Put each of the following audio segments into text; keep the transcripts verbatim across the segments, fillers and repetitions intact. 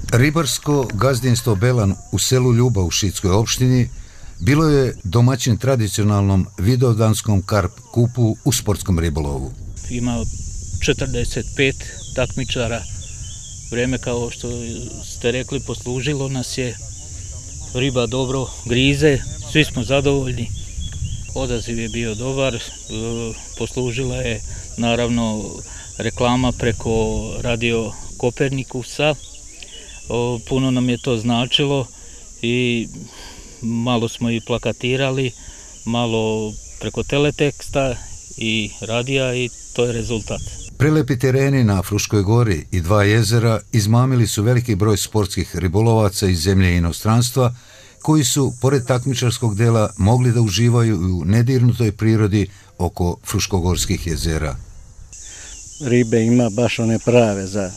Ribarsko gazdinstvo Belan u selu Ljuba u Šidskoj opštini bilo je domaćin tradicionalnom vidovdanskom karp kupu u sportskom ribolovu. Ima četrdeset pet takmičara. Vrijeme, kao što ste rekli, poslužilo nas je. Riba dobro grize, svi smo zadovoljni. Odaziv je bio dobar, poslužila je naravno reklama preko radio Kopernikusa. Puno nam je to značilo i malo smo i plakatirali, malo preko teleteksta i radija i to je rezultat. Prelepi tereni na Fruškoj gori i dva jezera izmamili su veliki broj sportskih ribolovaca iz zemlje i inostranstva koji su, pored takmičarskog dela, mogli da uživaju u nedirnutoj prirodi oko Fruškogorskih jezera. Ribe ima baš one prave za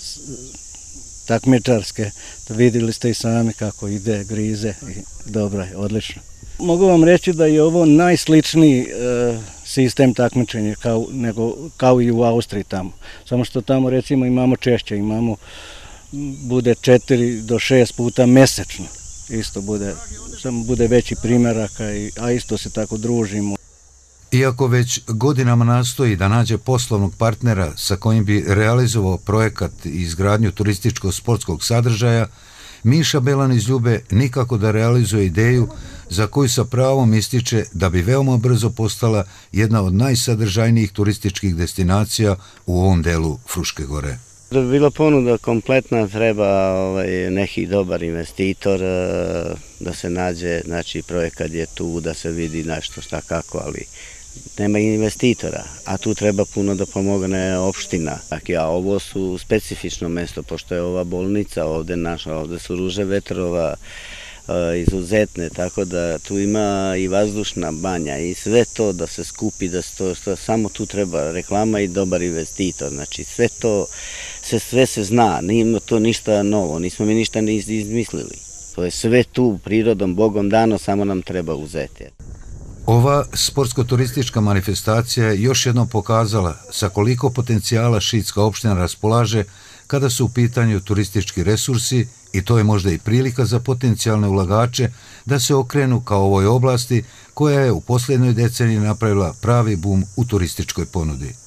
takmičarske. Vidjeli ste i sami kako ide, grize i dobro je, odlično. Mogu vam reći da je ovo najsličniji e, sistem takmičenja kao, nego, kao i u Austriji tamo. Samo što tamo recimo imamo češće, imamo bude četiri do šest puta mesečno. Isto bude, samo bude veći primjeraka, i, a isto se tako družimo. Iako već godinama nastoji da nađe poslovnog partnera sa kojim bi realizovao projekat i izgradnju turističko-sportskog sadržaja, Miša Belan iz Ljube nikako da realizuje ideju za koju sa pravom ističe da bi veoma brzo postala jedna od najsadržajnijih turističkih destinacija u ovom delu Fruške gore. Da bi bila ponuda kompletna, treba ovaj, neki dobar investitor, da se nađe, znači projekat je tu, da se vidi nešto šta kako, ali nema investitora, a tu treba puno da pomogne opština. A ovo su specifično mesto, pošto je ova bolnica ovde naša, ovde su ruže vetrova izuzetne, tako da tu ima i vazdušna banja i sve to da se skupi, da se to, što, samo tu treba reklama i dobar investitor. Znači sve to, se, sve se zna, nije to ništa novo, nismo mi ništa ni izmislili. To je sve tu, prirodom, Bogom dano, samo nam treba uzeti. Ova sportsko-turistička manifestacija je još jednom pokazala sa koliko potencijala Šidska opština raspolaže kada su u pitanju turistički resursi, i to je možda i prilika za potencijalne ulagače da se okrenu ka ovoj oblasti koja je u posljednjoj deceniji napravila pravi bum u turističkoj ponudi.